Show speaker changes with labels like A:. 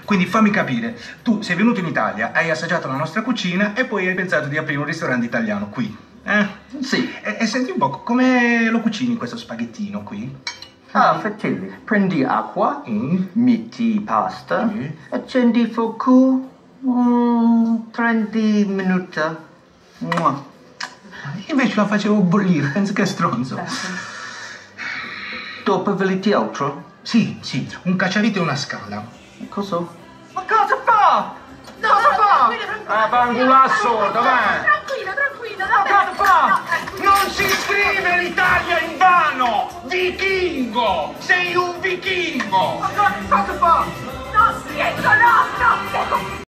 A: Quindi fammi capire, tu sei venuto in Italia, hai assaggiato la nostra cucina e poi hai pensato di aprire un ristorante italiano qui.
B: Sì.
A: E senti un po', come lo cucini questo spaghettino qui?
B: Ah, fratelli, prendi acqua, metti pasta, accendi il fuoco, 30 minuti.
A: Invece la facevo bollire, penso che è stronzo.
B: Dopo volete altro?
A: Sì, un cacciavite e una scala.
B: Cosa? Ma cosa fa?
C: No,
B: cosa fa?
C: tranquilla.
A: Pangulasso, dov'è?
C: Tranquilla, no.
A: Cosa fa? Non si scrive l'Italia in vano! Vichingo! Sei un vichingo!
B: Ma cosa fa?
C: No, Pietro, no!